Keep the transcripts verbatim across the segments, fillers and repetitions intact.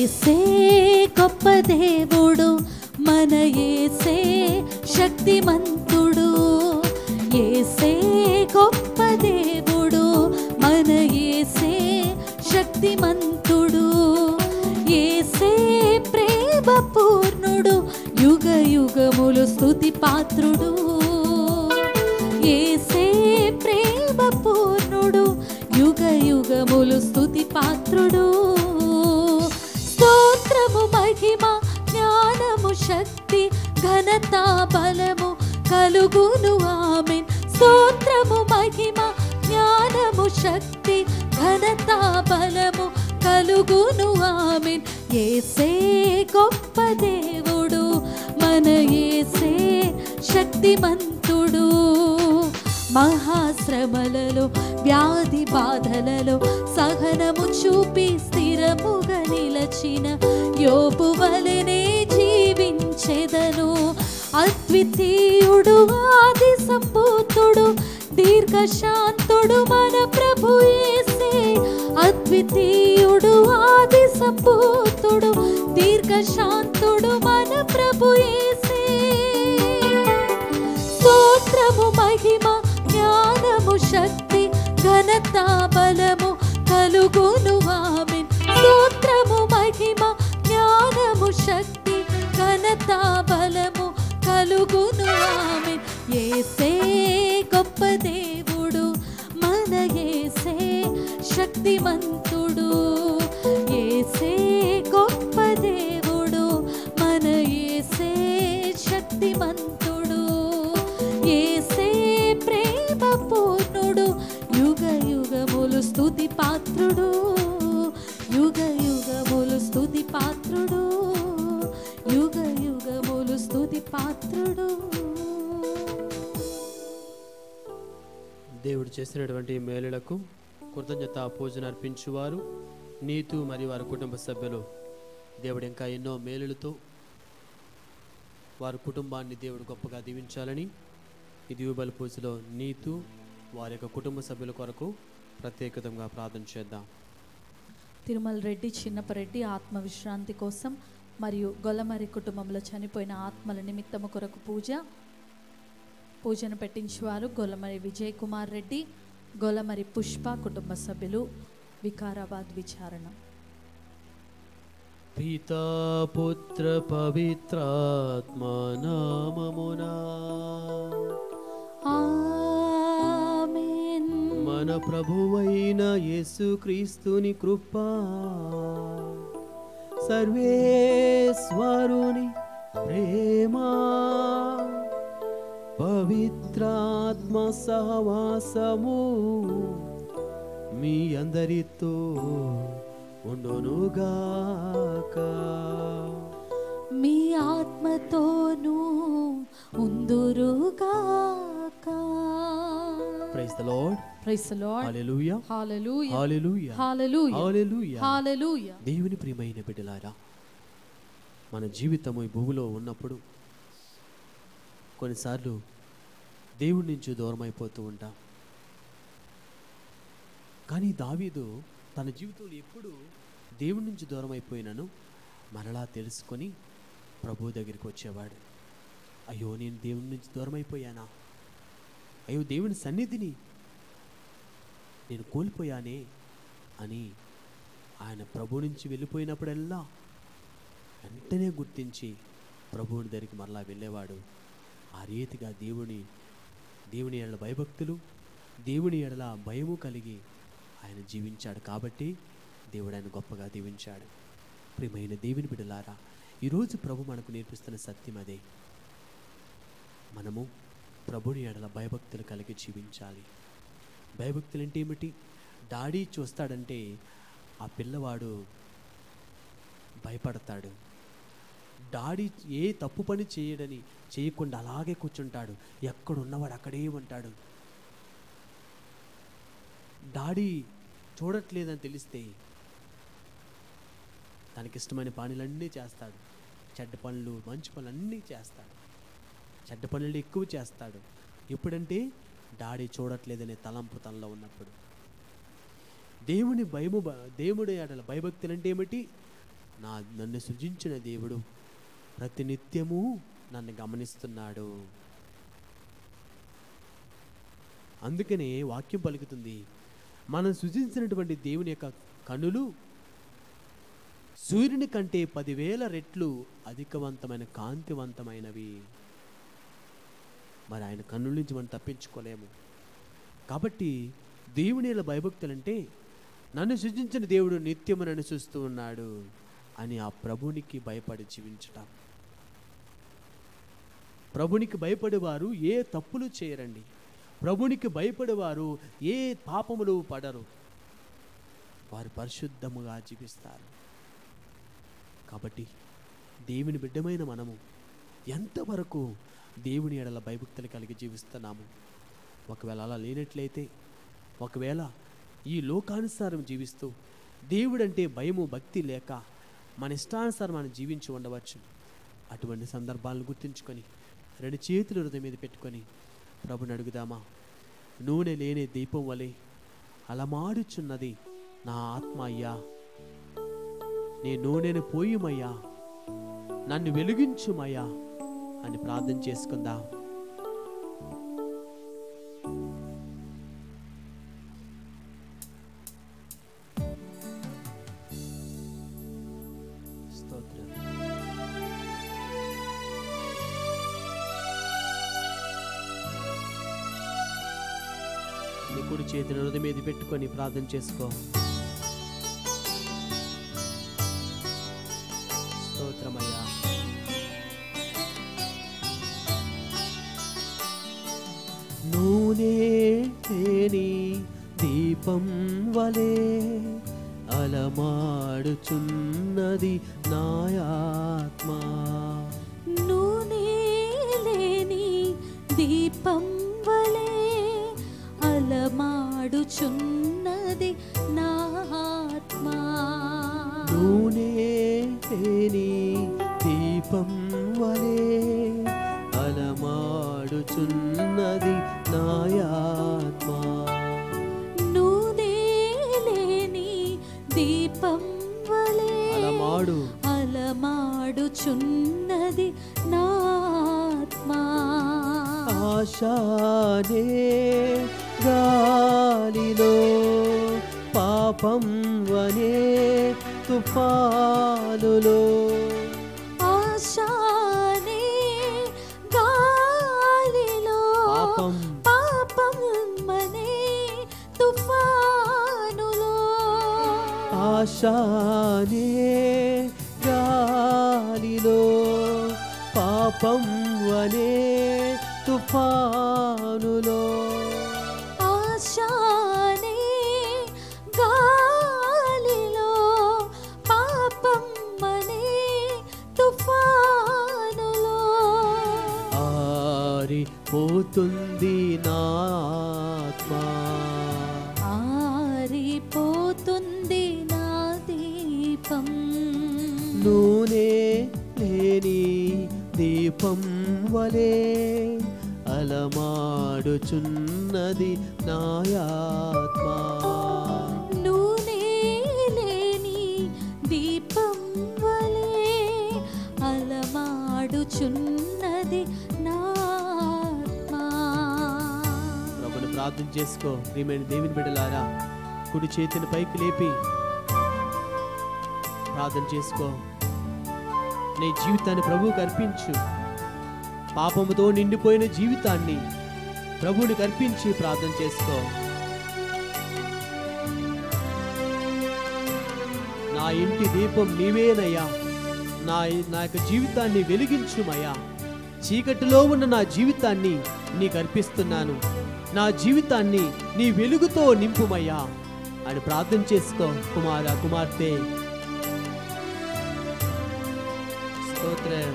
యేసే గొప్ప దేవుడు, మన యేసే శక్తిమంతుడు. యేసే గొప్ప దేవుడు, మన యేసే శక్తిమంతుడు. యేసే ప్రేమ పూర్ణుడు, యుగ యుగములు స్తుతి పాత్రుడు. యేసే ప్రేమ పూర్ణుడు, యుగ యుగములు స్తుతి పాత్రుడు. స్తోత్రము మహిమ జ్ఞానము శక్తి ఘనత బలము కలుగును ఆమేన్. స్తోత్రము మహిమ జ్ఞానము శక్తి ఘనత బలము కలుగును ఆమేన్. యేసే గొప్ప దేవుడు, మన యేసే శక్తిమంతుడు. మహాశ్రమలలో వ్యాధి బాధలలో సహనము చూపి స్థిరముగా నిలచిన యోబు వలెనే జీవించెదను. అద్వితీయుడు ఆది సంభూతుడు దీర్ఘశాంతుడు మన ప్రభు యేసే. అద్వితీయుడు ఆది సంభూతుడు దీర్ఘశాంతుడు మన ప్రభు యేసే. స్తోత్రము మహిమ జ్ఞానము శక్తి ఘనత బలము కలుగును ఆమేన్. స్తోత్రము మహిమ జ్ఞానము శక్తి ఘనత బలము కలుగును ఆమేన్. యేసే గొప్ప దేవుడు, మన యేసే శక్తిమంతుడు. యేసే గొప్ప దేవుడు, మన యేసే శక్తిమంతుడు. యేసే ప్రేమ పూర్ణుడు, యుగ యుగములు స్తుతి పాత్రుడు. యుగ యుగములు స్తుతి పాత్రుడు, యుగ యుగములు స్తుతి పాత్రుడు. దేవుడు చేసినటువంటి మేలులకు కృతజ్ఞత పూజన అర్పించువారు నీతు మరియు వారి కుటుంబ సభ్యులు దేవుడు ఇంకా ఎన్నో మేలులతో వారి కుటుంబాన్ని దేవుడు గొప్పగా దీవించాలని ఈ దీవుబలి పూజలో నీతు వారి యొక్క కుటుంబ సభ్యుల కొరకు ప్రత్యేకంగా ప్రార్థన చేద్దాం. తిరుమల రెడ్డి చిన్నపరెడ్డి ఆత్మ విశ్రాంతి కోసం మరియు గొల్లమరి కుటుంబంలో చనిపోయిన ఆత్మల నిమిత్తము కొరకు పూజ పూజను పెట్టించేవారు గొల్లమరి విజయ్ కుమార్ రెడ్డి, గొల్లమరి పుష్ప కుటుంబ సభ్యులు, వికారాబాద్ విచారణ. పితా పుత్ర పవిత్రాత్మ నామమునా ఆమేన్. మన ప్రభువైన యేసుక్రీస్తుని కృపా సర్వేశ్వరుని ప్రేమా పవిత్రాత్మ సహవాసము మీ అందరితో ఉండునుగాక. మీ ఆత్మతోనూ ఉందురుగాక. Praise the Lord. Praise the Lord. Hallelujah. Hallelujah. Hallelujah. Hallelujah. Hallelujah. Hallelujah. దేవుని ప్రియమైన బిడ్డలారా, మన జీవితము ఈ భూమిలో ఉన్నప్పుడు కొన్నిసార్లు దేవుడి నుంచి దూరం అయిపోతూ ఉంటాం. కానీ దావీదు తన జీవితంలో ఎప్పుడు దేవుడి నుంచి దూరం అయిపోయినాను మరలా తెలుసుకొని ప్రభు దగ్గరికి వచ్చేవాడు. అయ్యో నేను దేవుడి నుంచి దూరం అయిపోయానా, అయ్యో దేవుని సన్నిధిని నేను కోల్పోయానే అని ఆయన ప్రభు నుంచి వెళ్ళిపోయినప్పుడల్లా వెంటనే గుర్తించి ప్రభువుని దగ్గరికి మరలా వెళ్ళేవాడు. ఆ రీతిగా దేవుని దేవుని ఎడల భయభక్తులు, దేవుని ఎడల భయము కలిగి ఆయన జీవించాడు. కాబట్టి దేవుడు ఆయన గొప్పగా దీవించాడు. ప్రియమైన దేవుని బిడ్డలారా, ఈరోజు ప్రభు మనకు నేర్పిస్తున్న సత్యం అదే. మనము ప్రభుని ఎడల భయభక్తులు కలిగి జీవించాలి. భయభక్తులు అంటే ఏమిటి? డాడీ చూస్తాడంటే ఆ పిల్లవాడు భయపడతాడు. డాడీ ఏ తప్పు పని చేయడని చేయకుండా అలాగే కూర్చుంటాడు. ఎక్కడున్నవాడు అక్కడే ఉంటాడు. డాడీ చూడట్లేదని తెలిస్తే తనకిష్టమైన పనులన్నీ చేస్తాడు. చెడ్డ పనులు మంచి పనులు అన్నీ చేస్తాడు. చెడ్డ పనులు ఎక్కువ చేస్తాడు. ఎప్పుడంటే డాడీ చూడట్లేదనే తలంపు తనలో ఉన్నప్పుడు. దేవుని భయము దేవుడి ఎడల భయభక్తులు అంటే ఏమిటి? నా నన్ను సృజించిన దేవుడు ప్రతినిత్యము నన్ను గమనిస్తున్నాడు. అందుకనే వాక్యం పలుకుతుంది, మనం సృజించినటువంటి దేవుని యొక్క కనులు సూర్యుని కంటే పదివేల రెట్లు అధికవంతమైన కాంతివంతమైనవి. మరి ఆయన కన్నుల నుంచి మనం తప్పించుకోలేము. కాబట్టి దేవుని ఇలా భయభక్తులంటే నన్ను సృజించిన దేవుడు నిత్యము నన్ను చూస్తూ ఉన్నాడు అని ఆ ప్రభునికి భయపడి జీవించటం. ప్రభునికి భయపడేవారు ఏ తప్పులు చేయరండి. ప్రభునికి భయపడేవారు ఏ పాపములు పడరు. వారు పరిశుద్ధముగా జీవిస్తారు. కాబట్టి దేవుని బిడ్డమైన మనము ఎంతవరకు దేవుని ఎడల భయభక్తులు కలిగి జీవిస్తున్నాము? ఒకవేళ అలా లేనట్లయితే, ఒకవేళ ఈ లోకానుసారం జీవిస్తూ దేవుడంటే భయము భక్తి లేక మన ఇష్టానుసారం మనం జీవించి ఉండవచ్చు. అటువంటి సందర్భాలను గుర్తుంచుకొని రెండు చేతులు హృదయం మీద పెట్టుకొని ప్రభుని అడుగుదామా? నూనె లేని దీపం వలె అలమాడుచున్నది నా ఆత్మ అయ్యా, నీ నూనెను పోయుమయ్యా, నన్ను వెలిగించుమయ్యా అని ప్రార్థన చేసుకుందాం. స్తోత్రం. నీ కుడి చేతిని హృదయం మీద పెట్టుకొని ప్రార్థన చేసుకో. స్తోత్రమయ్యా. నూనె లేని దీపం వలె అలమాడుచున్నది నా ఆత్మ. నూనె లేని దీపం వలె అలమాడుచున్నది నా ఆత్మ. నూనె లేని దీపం వలె అలమాడుచున్నది నా ఆత్మ. నూనె లేని దీపం వలె అలమాడు అలమాడుచున్నది నా ఆత్మ. ఆశానే గాలిలో పాపం వనే తుఫానులో. ఆశానే గాలిలో పాపం పాపం మనే తుఫానులో. ఆశానే గాలిలో పాపం వనే తుఫానులో. ఆశానే గాలిలో పాపం మనే తుఫానులో. ఆరిపోతుంది నా ఆత్మ, ఆరిపోతుంది నా దీపం. నూనె లేని దీపం వలె అలమాడుచున్నది నా ఆత్మ. నూనె లేని దీపం వలె అలమాడుచున్నది నా ఆత్మ. ప్రభుని ప్రార్థన చేసుకో. ప్రియమైన దేవుని బిడ్డలారా, కుడి చేతిని పైకి లేపి ప్రార్థన చేసుకో. నీ జీవితాన్ని ప్రభువుకి అర్పించు. పాపముతో నిండిపోయిన జీవితాన్ని ప్రభువునికి అర్పించి ప్రార్థన చేసుకో. నా ఇంటి దీపం నీవేనయ్యా, నా నా యొక్క జీవితాన్ని వెలిగించుమయ్యా. చీకటిలో ఉన్న నా జీవితాన్ని నీకు అర్పిస్తున్నాను. నా జీవితాన్ని నీ వెలుగుతో నింపుమయ్యా అని ప్రార్థన చేసుకో. కుమార కుమార్తె, స్తోత్రం.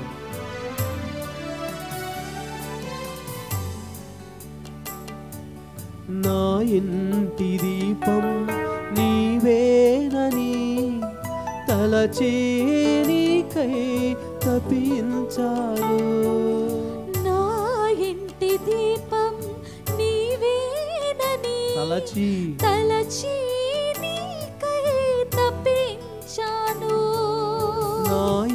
నా ఇంటి దీపం నీవేనని తలచే నీకై తపించాను. నా ఇంటి దీపం నీవేనని తలచి తలచి నీకై తపించాను.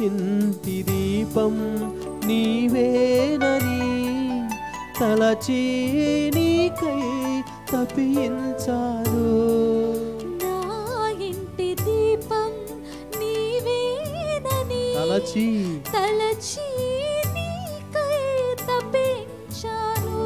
ఇంటి దీపం నీవేనని తలచి నీకై తప్పించాను. నా ఇంటి దీపం నీవేనని తలచి తలచి నీకై తప్పించాను.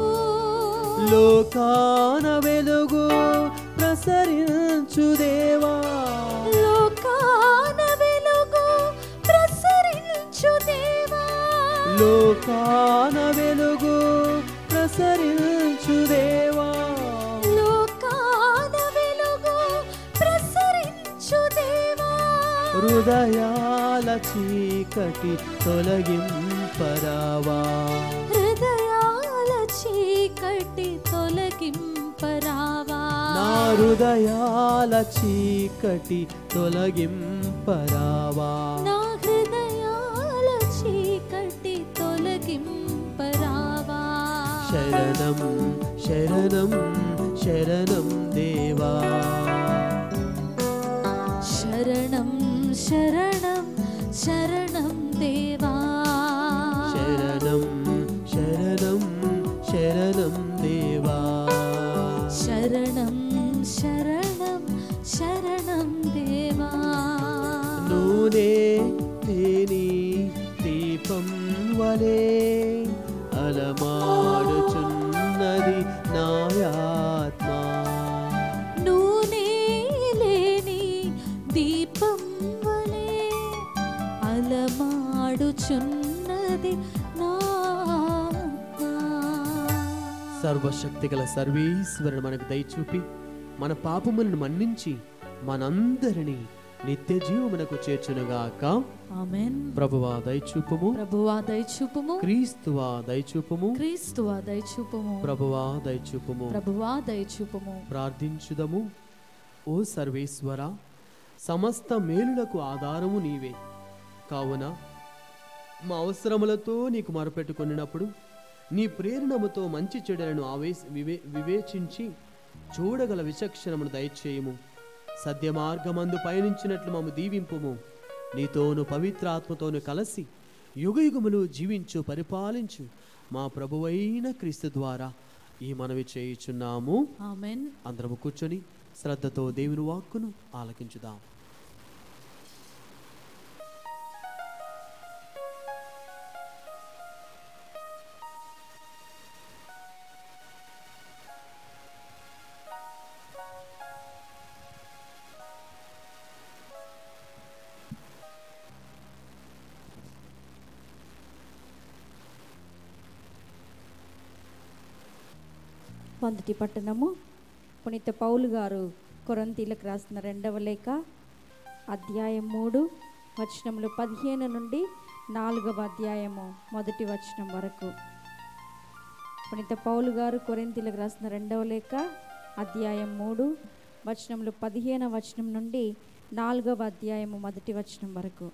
లోకాన వెలుగు ప్రసరించు దేవా, లోకాన వెలుగు ప్రసరించు దేవా, లోకాన వెలుగు ప్రసరించు దేవా, లోకాన వెలుగు ప్రసరించు దేవా. హృదయాల చీకటి తొలగింపరావా, హృదయాల చీకటి తొలగింపరావా, నా హృదయాల చీకటి తొలగింపరావా, నా హృదయాల చీకటి తొలగింపరావా. శరణం శరణం శరణం దేవా, శరణం శరణం శరణం దేవా, శరణం శరణం శరణం దేవా, శరణం శరణం శరణం దేవా. నూనె తేని దీపం వలే అలమాడుచున్నది నాయాత్మ, నూనె లేని దీపం వలె అలమాడుచున్నది నా ఆత్మ. సర్వశక్తిగల సర్వేశ్వరుడు మనకు దయచూపి మన పాపములను మన్నించి మనందరినీ నిత్య జీవమునకు చేర్చునుగాక. ఆమేన్. ప్రభువా దయచూపుము, ప్రభువా దయచూపుము, క్రీస్తువా దయచూపుము, క్రీస్తువా దయచూపుము, ప్రభువా దయచూపుము. ప్రభువా దయచూపుము. ప్రార్థించుదము. ఓ సర్వేశ్వర, సమస్త మేలులకు ఆధారము నీవే కావున మా అవసరములతో నీకు మొరపెట్టుకొనినప్పుడు నీ ప్రేరణముతో మంచి చెడులను ఆవేశ వివే వివేచించి చూడగల విచక్షణమును దయచేయము. సత్య మార్గమందు పయనించినట్లు మమ్ము దీవింపుము. నీతోను పవిత్రాత్మతోను కలిసి యుగయుగములు జీవించు పరిపాలించు మా ప్రభువైన క్రీస్తు ద్వారా ఈ మనవి చేయుచున్నాము. ఆమేన్. అందరము కూర్చొని శ్రద్ధతో దేవుని వాక్కును ఆలకించుదాం. మొదటి పట్టణము పునీత పౌలు గారు కొరింథీయులకు రాసిన రెండవ లేఖ అధ్యాయం మూడు వచనములు పదిహేను నుండి నాలుగవ అధ్యాయము మొదటి వచనం వరకు. పునీత పౌలు గారు కొరింథీయులకు రాసిన రెండవ లేఖ అధ్యాయం మూడు వచనములు పదిహేను వచనం నుండి నాలుగవ అధ్యాయము మొదటి వచనం వరకు.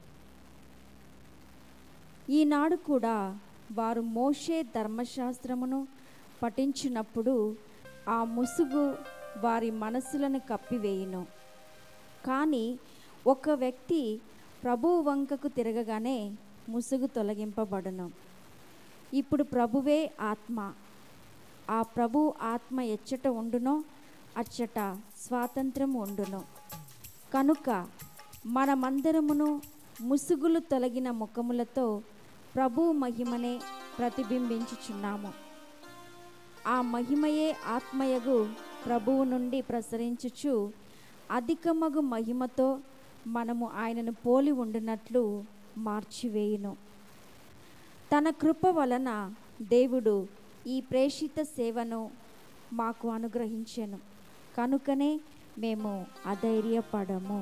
ఈనాడు కూడా వారు మోషే ధర్మశాస్త్రమును పఠించినప్పుడు ఆ ముసుగు వారి మనసులను కప్పివేయును. కానీ ఒక వ్యక్తి ప్రభువు వంకకు తిరగగానే ముసుగు తొలగింపబడును. ఇప్పుడు ప్రభువే ఆత్మ. ఆ ప్రభు ఆత్మ ఎచ్చట ఉండునో అచ్చట స్వాతంత్రం ఉండును. కనుక మనమందరమును ముసుగులు తొలగిన ముఖములతో ప్రభు మహిమనే ప్రతిబింబించుచున్నాము. ఆ మహిమయే ఆత్మయగు ప్రభువు నుండి ప్రసరించుచు అధికమగు మహిమతో మనము ఆయనను పోలి ఉండినట్లు మార్చివేయును. తన కృప వలన దేవుడు ఈ ప్రేషిత సేవను మాకు అనుగ్రహించెను. కనుకనే మేము అధైర్యపడము.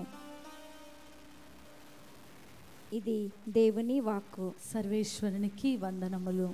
ఇది దేవుని వాక్కు. సర్వేశ్వరునికి వందనములు.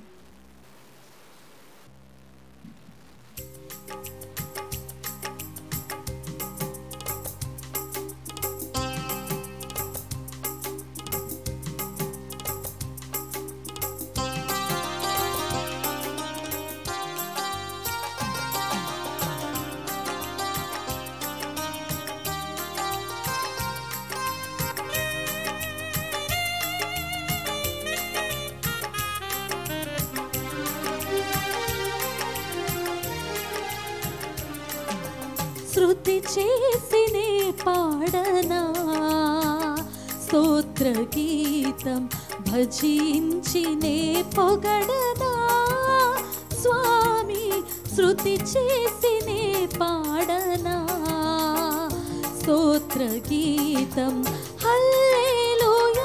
శృతి చేసినే పాడనా స్తోత్ర గీతం భజించినే పొగడనా స్వామి శృతి చేసినే పాడనా స్తోత్ర గీతం హల్లెలూయా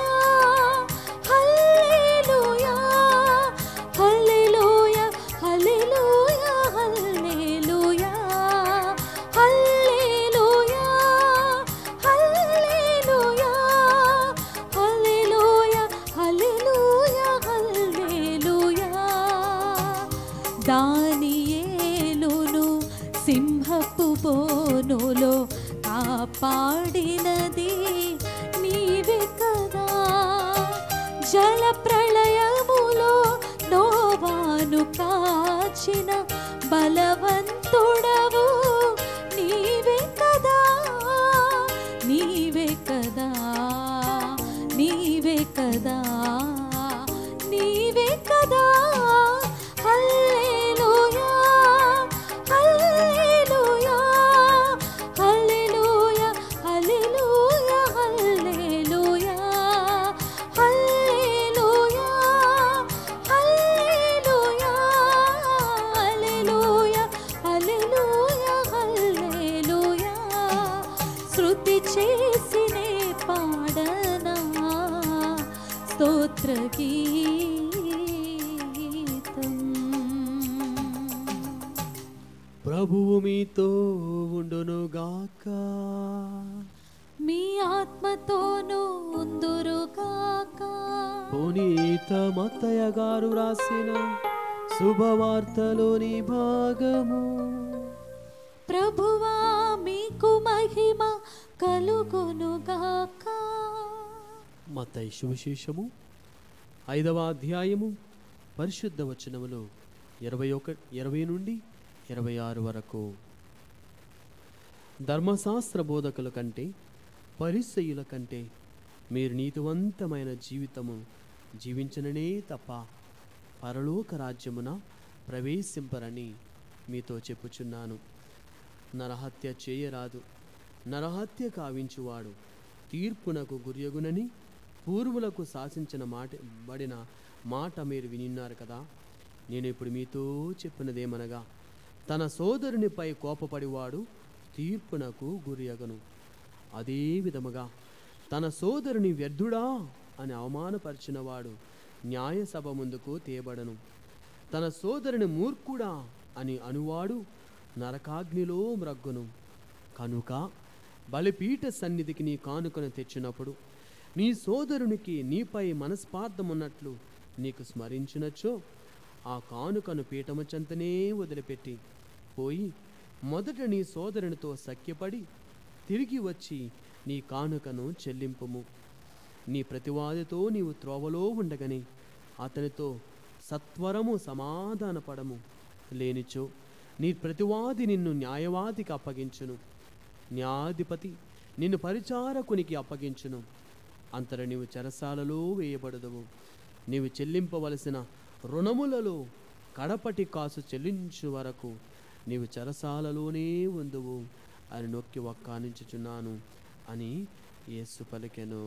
hallelujah hallelujah hallelujah hallelujah hallelujah hallelujah hallelujah hallelujah హల్లెలూయా దానియేలును సింహపు బోనులో కాపాడినది నీవే కదా జల ప్రళయములో నోవాను కాచిన బలవంతుడవు నీవే కదా నీవే కదా నీవే కదా నీవే కదా హల్లెలూయా hallelujah hallelujah hallelujah hallelujah hallelujah hallelujah hallelujah hallelujah హల్లెలూయా శృతి చేసినే పాడనా స్తోత్ర గీతం ప్రభువు మీతో ఉండునుగాక. మీ ఆత్మతోనూ ఉందురుగాక. పునీత మత్తయ్య గారు రాసిన శుభవార్తలోని భాగము. ప్రభువా మీకు మహిమ కలుగునుగాక. మత్తయి సువిశేషము ఐదవ అధ్యాయము పరిశుద్ధ వచనములు ఇరవై ఒక ఇరవై నుండి ఇరవై ఆరు వరకు. ధర్మశాస్త్ర బోధకుల కంటే పరిసయ్యుల కంటే మీరు నీతివంతమైన జీవితము జీవించననే తప్ప పరలోక రాజ్యమున ప్రవేశింపరని మీతో చెప్పుచున్నాను. నరహత్య చేయరాదు, నరహత్య కావించువాడు తీర్పునకు గురియగునని పూర్వులకు శాసించిన మాట బడిన మాట మీరు వినిన్నారు కదా. నేను ఇప్పుడు మీతో చెప్పినదేమనగా, తన సోదరునిపై కోపపడివాడు తీర్పునకు గురియగను. అదే విధముగా తన సోదరుని వ్యర్థుడా అని అవమానపరిచినవాడు న్యాయసభ ముందుకు తేబడను. తన సోదరుని మూర్ఖుడా అని అనువాడు నరకాగ్నిలో మ్రగ్గును. కనుక బలిపీఠ సన్నిధికి నీ కానుకను తెచ్చినప్పుడు నీ సోదరునికి నీపై మనస్పార్థమున్నట్లు నీకు స్మరించినచో ఆ కానుకను పీఠము చెంతనే వదిలిపెట్టి పోయి మొదట నీ సోదరునితో సఖ్యపడి తిరిగి వచ్చి నీ కానుకను చెల్లింపుము. నీ ప్రతివాదితో నీవు త్రోవలో ఉండగని అతనితో సత్వరము సమాధానపడము. లేనిచో నీ ప్రతివాది నిన్ను న్యాయవాదికి అప్పగించును, న్యాయాధిపతి నిన్ను పరిచారకునికి అప్పగించును. అంతర నీవు చెరసాలలో వేయబడదువు. నీవు చెల్లింపవలసిన రుణములలో కడపటి కాసు చెల్లించు వరకు నీవు చెరసాలలోనే ఉందువు అని నొక్కి వక్కానించుచున్నాను అని యేసు పలికెను.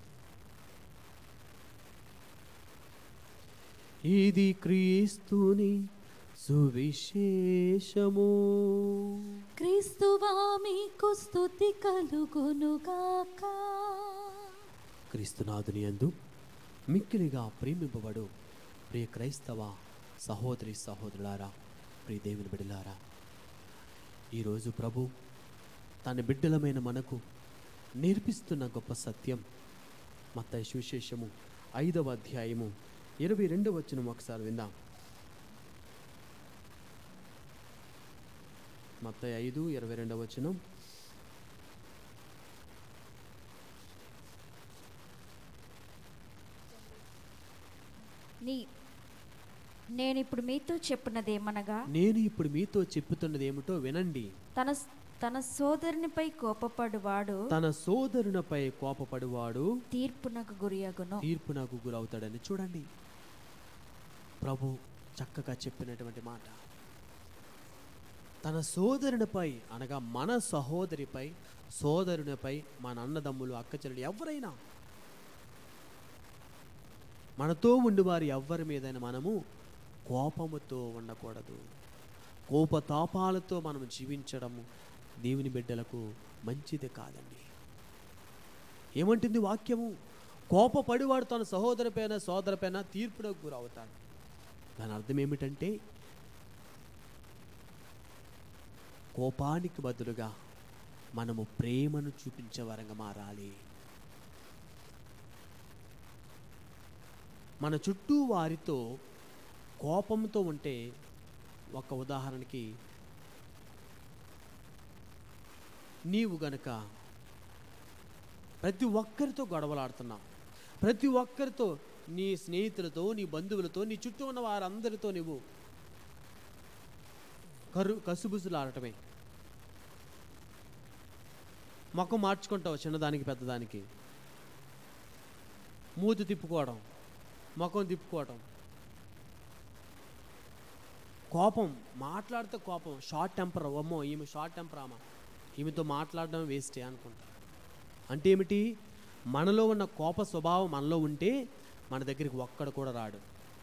ఇది క్రీస్తుని సువిశేషము. క్రీస్తువా మీకు స్తుతి కలుగునుగాక. క్రీస్తునాథుని యందు మిక్కిలిగా ప్రేమింపబడు ప్రియ క్రైస్తవ సహోదరి సహోదరులారా, ప్రియ దేవుని బిడ్డలారా, ఈరోజు ప్రభు తన బిడ్డలమైన మనకు నేర్పిస్తున్న గొప్ప సత్యం మత్తయి సువిశేషము ఐదవ అధ్యాయము ఇరవై రెండవ వచనం ఒకసారి విందాం. మత్తయి ఐదు ఇరవై రెండవ వచనం. నీ నేను ఇప్పుడు మీతో చెప్పినదేమనగా నేను ఇప్పుడు మీతో చెప్పుతున్నది ఏమిటో వినండి. తన తన సోదరునిపై కోపపడువాడు తన సోదరునిపై కోపపడువాడు తీర్పునకు గురియగును. తీర్పునకు గురవుతాడని చూడండి. ప్రభు చక్కగా చెప్పినటువంటి మాట. తన సోదరునిపై అనగా మన సహోదరిపై, సోదరునిపై, మన అన్నదమ్ములు, అక్క చెల్లెలు ఎవరైనా, మనతో ఉండివారు ఎవరి మీదైనా మనము కోపముతో ఉండకూడదు. కోపతాపాలతో మనం జీవించడము దేవుని బిడ్డలకు మంచిది కాదండి. ఏమంటుంది వాక్యము? కోపపడివాడు తన సహోదరి పైన, సోదరి పైన తీర్పునకు గురవుతాడు. దాని అర్థం ఏమిటంటే కోపానికి బదులుగా మనము ప్రేమను చూపించే వరంగా మారాలి. మన చుట్టూ వారితో కోపంతో ఉంటే, ఒక ఉదాహరణకి నీవు గనక ప్రతి ఒక్కరితో గొడవలాడుతున్నావు, ప్రతి ఒక్కరితో, నీ స్నేహితులతో, నీ బంధువులతో, నీ చుట్టూ ఉన్న వారందరితో నువ్వు కరు కసుబుసులాడటమే, ముఖం మార్చుకుంటావు, చిన్నదానికి పెద్దదానికి, మూతి తిప్పుకోవడం, ముఖం తిప్పుకోవడం, కోపం, మాట్లాడితే కోపం, షార్ట్ టెంపర్, అమ్మో ఈమె షార్ట్ టెంపర్, అమ్మ ఈమెతో మాట్లాడడం వేస్టే అనుకుంటా. అంటే ఏమిటి? మనలో ఉన్న కోప స్వభావం మనలో ఉంటే మన దగ్గరికి ఒక్కడు కూడా రాడు.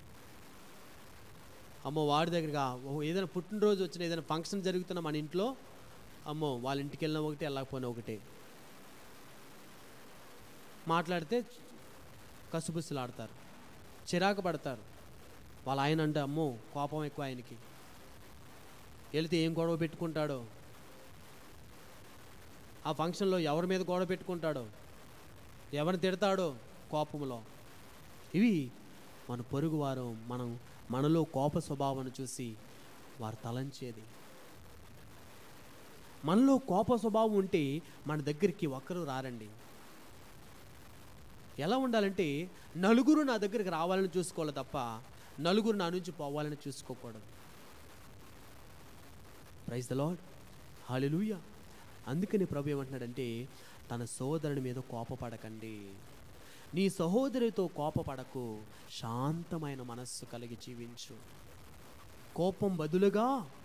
అమ్మో వాడి దగ్గరగా ఏదైనా పుట్టినరోజు వచ్చిన, ఏదైనా ఫంక్షన్ జరుగుతున్న మన ఇంట్లో, అమ్మో వాళ్ళ ఇంటికి వెళ్ళినా ఒకటే, వెళ్ళకపోయినా ఒకటే, మాట్లాడితే కసుబుసులాడతారు, చిరాకు పడతారు. వాళ్ళ ఆయన అంటే అమ్మో కోపం ఎక్కువ ఆయనకి, వెళితే ఏం గొడవ పెట్టుకుంటాడో, ఆ ఫంక్షన్లో ఎవరి మీద గొడవ పెట్టుకుంటాడో, ఎవరిని తిడతాడో కోపంలో. ఇవి మన పొరుగువారు మనం మనలో కోప స్వభావాన్ని చూసి వారు తలంచేది. మనలో కోప స్వభావం ఉంటే మన దగ్గరికి ఒక్కరు రారండి. ఎలా ఉండాలంటే నలుగురు నా దగ్గరికి రావాలని చూసుకోవాలి తప్ప నలుగురు నా నుంచి పోవాలని చూసుకోకూడదు. Praise the Lord, hallelujah. అందుకని ప్రభు ఏమంటున్నాడంటే, తన సోదరుని మీద కోపపడకండి, నీ సహోదరితో కోపపడకు, శాంతమైన మనస్సు కలిగి జీవించు. కోపం బదులుగా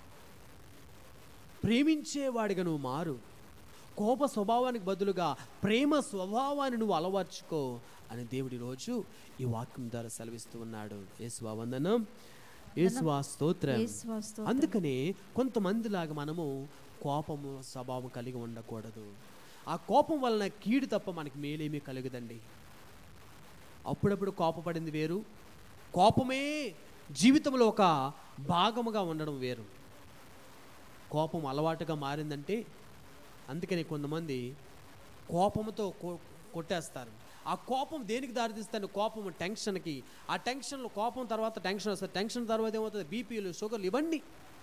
ప్రేమించేవాడిగా నువ్వు మారు. కోప స్వభావానికి బదులుగా ప్రేమ స్వభావాన్ని నువ్వు అలవర్చుకో అని దేవుడి రోజు ఈ వాక్యం ద్వారా సెలవిస్తూ ఉన్నాడు. యేసువా వందనం, యేసువా స్తోత్రం. అందుకనే కొంతమంది లాగా మనము కోపము స్వభావం కలిగి ఉండకూడదు. ఆ కోపం వలన కీడు తప్ప మనకి మేలేమీ కలుగుదండి. అప్పుడప్పుడు కోపపడింది వేరు, కోపమే జీవితంలో ఒక భాగముగా ఉండడం వేరు. కోపం అలవాటుగా మారిందంటే, అందుకని కొంతమంది కోపంతో కొట్టేస్తారు. ఆ కోపం దేనికి దారితీస్తాను? కోపం టెన్షన్కి. ఆ టెన్షన్లో కోపం తర్వాత టెన్షన్ వస్తుంది, టెన్షన్ తర్వాత ఏమవుతుంది? బీపీలు, షుగర్లు, ఇవన్నీ.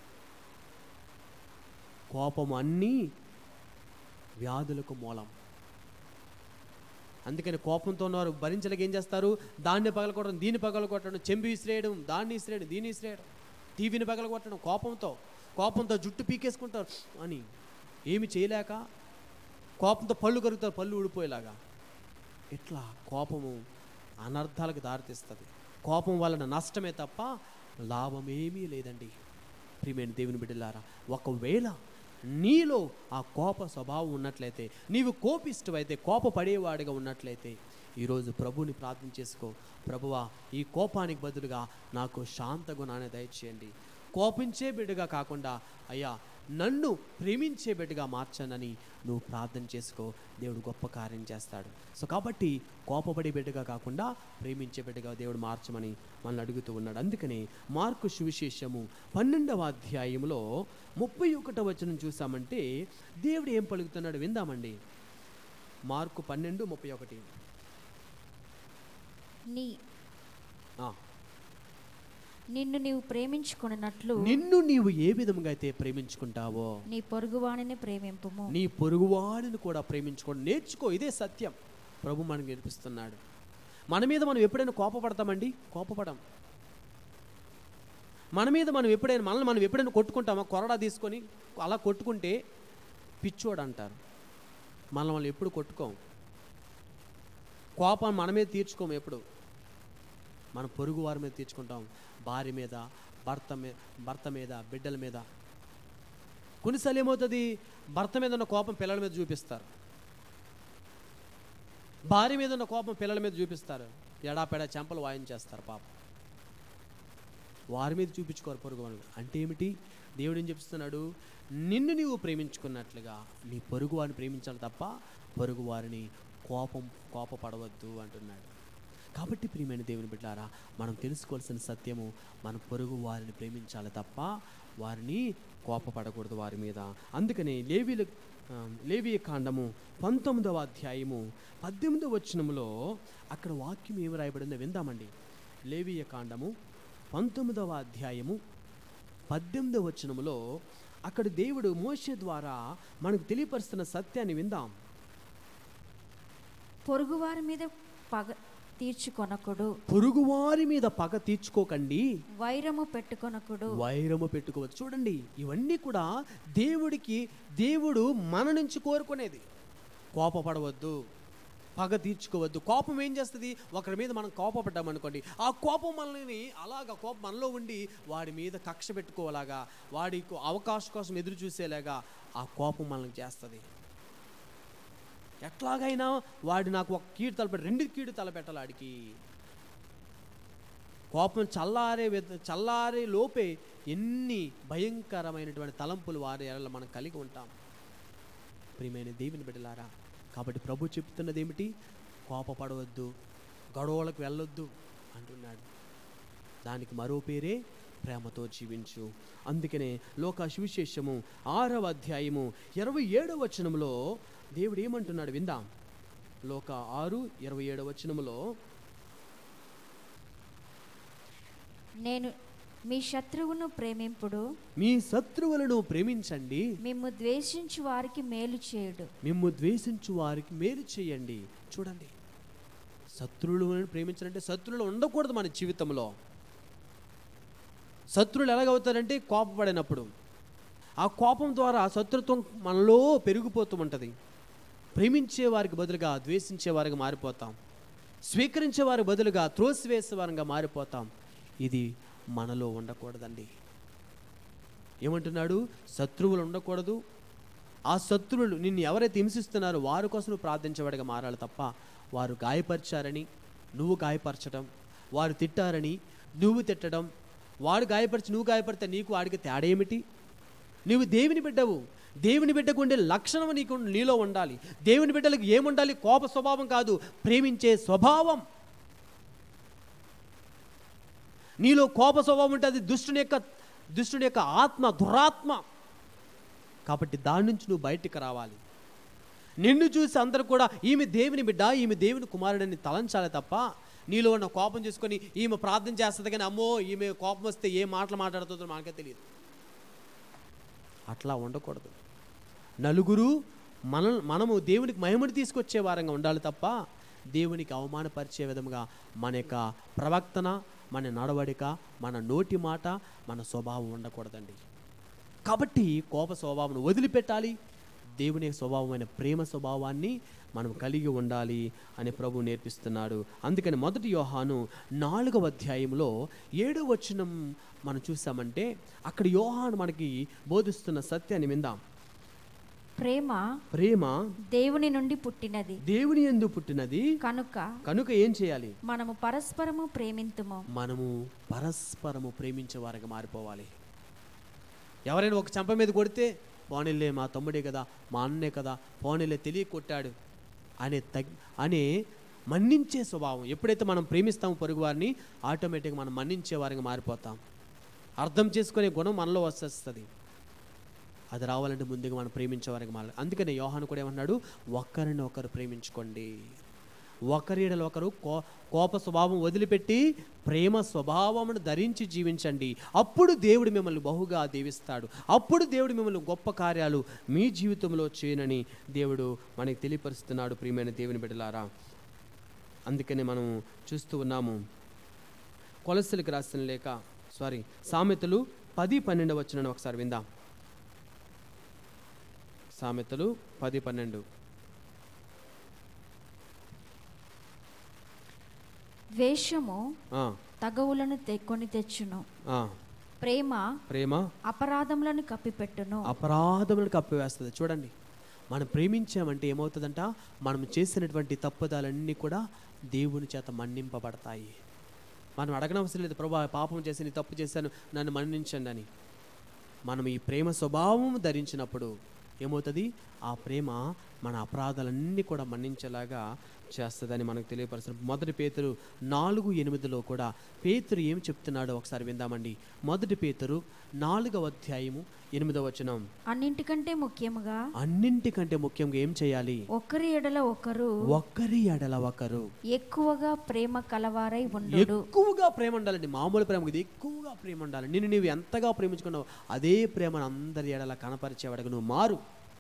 కోపం అన్నీ వ్యాధులకు మూలం. అందుకని కోపంతో ఉన్నవారు భరించలేక ఏం చేస్తారు? దాన్ని పగలగొట్టడం, దీన్ని పగలగొట్టడం, చెంబి విసిరేయడం, దాన్ని విసిరేయడం, దీన్ని విసిరేయడం, టీవీని పగలగొట్టడం, కోపంతో కోపంతో జుట్టు పీకేసుకుంటారు అని, ఏమి చేయలేక కోపంతో పళ్ళు కరుగుతారు, పళ్ళు ఊడిపోయేలాగా. ఇట్లా కోపము అనర్థాలకు దారితీస్తుంది. కోపం వలన నష్టమే తప్ప లాభమేమీ లేదండి. ప్రియమైన దేవుని బిడ్డలారా, ఒకవేళ నీలో ఆ కోప స్వభావం ఉన్నట్లయితే, నీవు కోపిష్టమైతే, కోపపడేవాడిగా ఉన్నట్లయితే, ఈరోజు ప్రభువుని ప్రార్థన చేసుకో. ప్రభువా, ఈ కోపానికి బదులుగా నాకు శాంత గుణాన్ని దయచేయండి. కోపించే బిడ్డగా కాకుండా అయ్యా నన్ను ప్రేమించే బిడ్డగా మార్చానని నువ్వు ప్రార్థన చేసుకో. దేవుడు గొప్ప కార్యం చేస్తాడు. సో కాబట్టి కోపపడే బిడ్డగా కాకుండా ప్రేమించే బిడ్డగా దేవుడు మార్చమని మనల్ని అడుగుతూ ఉన్నాడు. అందుకని మార్కు సువిశేషము పన్నెండవ అధ్యాయంలో ముప్పై ఒకటవ వచనం చూసామంటే దేవుడు ఏం పలుకుతున్నాడు విందామండి. మార్కు పన్నెండు ముప్పై ఒకటి. నీ నిన్ను నీవు ప్రేమించుకున్నట్లు నిన్ను నీవు ఏ విధంగా అయితే ప్రేమించుకుంటావో నీ పొరుగువాడిని ప్రేమింపుము. నీ పొరుగువాడిని కూడా ప్రేమించుకోండి, నేర్చుకో. ఇదే సత్యం ప్రభు మనకు నేర్పిస్తున్నాడు. మన మీద మనం ఎప్పుడైనా కోపపడతామండి? కోపపడం. మన మీద మనం ఎప్పుడైనా మనల్ని మనం ఎప్పుడైనా కొట్టుకుంటామా? కొరడా తీసుకొని అలా కొట్టుకుంటే పిచ్చోడు అంటారు. మనల్ని మనం ఎప్పుడు కొట్టుకోం. కోపం మన మీద తీర్చుకోము. ఎప్పుడు మన పొరుగు వారి మీద తీర్చుకుంటాం. భార్య మీద, భర్త మీద, భర్త మీద, బిడ్డల మీద. కొన్నిసార్లు ఏమవుతుంది, భర్త మీద ఉన్న కోపం పిల్లల మీద చూపిస్తారు, భార్య మీద ఉన్న కోపం పిల్లల మీద చూపిస్తారు, ఎడాపెడా చెంపలు వాయించేస్తారు. పాపం వారి మీద చూపించుకోరు పొరుగు వాళ్ళు. అంటే ఏమిటి? దేవుడు ఏం చెప్తున్నాడు? నిన్ను నీవు ప్రేమించుకున్నట్లుగా నీ పొరుగు వారిని ప్రేమించాలి తప్ప పొరుగు వారిని కోపం కోపపడవద్దు అంటున్నాడు. కాబట్టి ప్రియమైన దేవుని బిడ్డలారా, మనం తెలుసుకోవాల్సిన సత్యము, మన పొరుగు వారిని ప్రేమించాలి తప్ప వారిని కోపపడకూడదు వారి మీద. అందుకని లేవీల లేవీయ కాండము పంతొమ్మిదవ అధ్యాయము పద్దెనిమిదవ వచనములో అక్కడ వాక్యం ఏమి రాయబడిందో విందామండి. లేవీయ కాండము పంతొమ్మిదవ అధ్యాయము పద్దెనిమిదవ వచనములో అక్కడ దేవుడు మోషే ద్వారా మనకు తెలియపరుస్తున్న సత్యాన్ని విందాం. పొరుగువారి మీద పగ తీర్చుకొనకుడు, పొరుగువారి మీద పగ తీర్చుకోకండి, వైరము పెట్టుకొనకుడు. వైరము పెట్టుకోవచ్చు. చూడండి, ఇవన్నీ కూడా దేవుడికి, దేవుడు మన నుంచి కోరుకునేది. కోపపడవద్దు, పగ తీర్చుకోవద్దు. కోపం ఏం చేస్తుంది? ఒకరి మీద మనం కోపపడ్డామనుకోండి, ఆ కోపం మనల్ని అలాగా కోపం మనలో ఉండి వాడి మీద కక్ష పెట్టుకోలాగా, వాడి అవకాశం కోసం ఎదురు చూసేలాగా ఆ కోపం మనల్ని చేస్తుంది. ఎట్లాగైనా వాడి నాకు ఒక కీడు తలపెట్టి రెండు కీడు తలపెట్టాలి. వాడికి కోపం చల్లారే చల్లారే లోపే ఎన్ని భయంకరమైనటువంటి తలంపులు వారి ఎడల మనం కలిగి ఉంటాం. ప్రియమైన దేవుని బిడ్డలారా, కాబట్టి ప్రభు చెప్తున్నది ఏమిటి? కోపపడవద్దు, గొడవలకు వెళ్ళొద్దు అంటున్నాడు. దానికి మరో పేరే ప్రేమతో జీవించు. అందుకనే లోకా సువిశేషము ఆరవ అధ్యాయము ఇరవై ఏడవ వచనంలో దేవుడు ఏమంటున్నాడు విందాం. లోక ఆరు ఇరవై ఏడవ వచనములో, నేను మీ శత్రువును ప్రేమింపుడు, మీ శత్రువులను ప్రేమించండి, మిమ్ము ద్వేషించు వారికి మేలు చేయుడు, మిమ్ము ద్వేషించు వారికి మేలు చేయండి. చూడండి, శత్రువులను ప్రేమించాలంటే శత్రువులు ఉండకూడదు మన జీవితంలో. శత్రువులు ఎలాగవుతారంటే కోపపడినప్పుడు ఆ కోపం ద్వారా శత్రుత్వం మనలో పెరిగిపోతూ ఉంటుంది. ప్రేమించే వారికి బదులుగా ద్వేషించే వారికి మారిపోతాం, స్వీకరించే వారికి బదులుగా త్రోసివేసే వారంగా మారిపోతాం. ఇది మనలో ఉండకూడదండి. ఏమంటున్నాడు? శత్రువులు ఉండకూడదు. ఆ శత్రువులు నిన్ను ఎవరైతే హింసిస్తున్నారో వారి కోసం నువ్వు ప్రార్థించేవాడిగా మారాలి తప్ప, వారు గాయపరిచారని నువ్వు గాయపరచడం, వారు తిట్టారని నువ్వు తిట్టడం, వాడు గాయపరిచి నువ్వు గాయపడితే నీకు వాడికి తేడా ఏమిటి? నువ్వు దేవుని బిడ్డవు. దేవుని బిడ్డకు ఉండే లక్షణం నీకు నీలో ఉండాలి. దేవుని బిడ్డలకు ఏముండాలి? కోప స్వభావం కాదు, ప్రేమించే స్వభావం. నీలో కోప స్వభావం ఉంటే అది దుష్టుని యొక్క దుష్టుని యొక్క ఆత్మ, దురాత్మ. కాబట్టి దాని నుంచి నువ్వు బయటికి రావాలి. నిన్ను చూసి అందరూ కూడా ఈమె దేవుని బిడ్డ, ఈమె దేవుని కుమారుడని తలంచాలి తప్ప, నీలో ఉన్న కోపం చూసుకొని ఈమె ప్రార్థన చేస్తుంది కానీ అమ్మో ఈమె కోపం వస్తే ఏ మాటలు మాట్లాడుతుందో మనకే తెలియదు. అట్లా ఉండకూడదు. నలుగురు మన మనము దేవునికి మహిమను తీసుకొచ్చే వారంగా ఉండాలి తప్ప దేవునికి అవమానపరిచే విధంగా మన యొక్క ప్రవర్తన, మన నడవడిక, మన నోటి మాట, మన స్వభావం ఉండకూడదండి. కాబట్టి కోప స్వభావం వదిలిపెట్టాలి. దేవుని స్వభావమైన ప్రేమ స్వభావాన్ని మనం కలిగి ఉండాలి అని ప్రభు నేర్పిస్తున్నాడు. అందుకని మొదటి యోహాను నాలుగవ అధ్యాయంలో ఏడవ వచనం మనం చూసామంటే అక్కడ యోహాను మనకి బోధిస్తున్న సత్యాన్ని విందాం. ప్రేమ ప్రేమ దేవుని నుండి పుట్టినది, దేవుని యందు పుట్టినది కనుక కనుక ఏం చేయాలి? మనము పరస్పరము ప్రేమింతుము. మనము పరస్పరము ప్రేమించే వారికి మారిపోవాలి. ఎవరైనా ఒక చెంప మీద కొడితే పోనీలే మా తమ్ముడే కదా, మా అన్నే కదా, పోనీలే తెలియ కొట్టాడు అనే తగ్ అనే మన్నించే స్వభావం ఎప్పుడైతే మనం ప్రేమిస్తామో పొరుగు వారిని, ఆటోమేటిక్గా మనం మన్నించే వారికి మారిపోతాం. అర్థం చేసుకునే గుణం మనలో వచ్చేస్తుంది. అది రావాలంటే ముందుగా మనం ప్రేమించే వారికి మారాలి. అందుకనే యోహాను కూడా ఏమన్నాడు? ఒకరిని ఒకరు ప్రేమించుకోండి. ఒకరి ఎడల ఒకరు కో కోప స్వభావం వదిలిపెట్టి ప్రేమ స్వభావమును ధరించి జీవించండి. అప్పుడు దేవుడు మిమ్మల్ని బహుగా దీవిస్తాడు. అప్పుడు దేవుడు మిమ్మల్ని గొప్ప కార్యాలు మీ జీవితంలో చేయనని దేవుడు మనకి తెలియపరుస్తున్నాడు. ప్రియమైన దేవుని బిడ్డలారా, అందుకని మనం చూస్తూ ఉన్నాము. కొలస్సీలకు రాసిన లేక సారీ సామెతలు పది పన్నెండు వచనాన్ని ఒకసారి విందాం. సామెతలు పది పన్నెండు. ద్వేషము తగవులను కొని తెచ్చును, ప్రేమ ప్రేమ అపరాధములను కప్పిపెట్టును. అపరాధములను కప్పివేస్తుంది. చూడండి, మనం ప్రేమించామంటే ఏమవుతుందంట, మనం చేసినటువంటి తప్పుదాలన్నీ కూడా దేవుని చేత మన్నింపబడతాయి. మనం అడగనవసరం లేదు, ప్రభా పాపం చేసి నీ తప్పు చేశాను నన్ను మన్నించండి అని. మనం ఈ ప్రేమ స్వభావం ధరించినప్పుడు ఏమవుతుంది, ఆ ప్రేమ మన అపరాధాలన్నీ కూడా మన్నించేలాగా చేస్తుందని మనకు తెలియపరుస్తుంది. మొదటి పేతురు నాలుగు ఎనిమిదిలో కూడా పేతురు ఏం చెప్తున్నాడో ఒకసారి విందామండి. మొదటి పేతురు నాలుగవ అధ్యాయము ఎనిమిదవ వచనం. అన్నింటికంటే ముఖ్యముగా అన్నింటికంటే ముఖ్యంగా ఏం చేయాలి, ఒకరి ఎడల ఒకరు ఒకరి ఎడల ఒకరు ఎక్కువగా ప్రేమ కలవారై ఉండుడు. ఎక్కువగా ప్రేమ ఉండాలండి. మామూలు ప్రేమ ఇది, ఎక్కువగా ప్రేమ ఉండాలి. నిన్ను నీవు ఎంతగా ప్రేమించుకున్నావు అదే ప్రేమను అందరి ఎడల కనపరిచేవాడుగా నువ్వు మారు.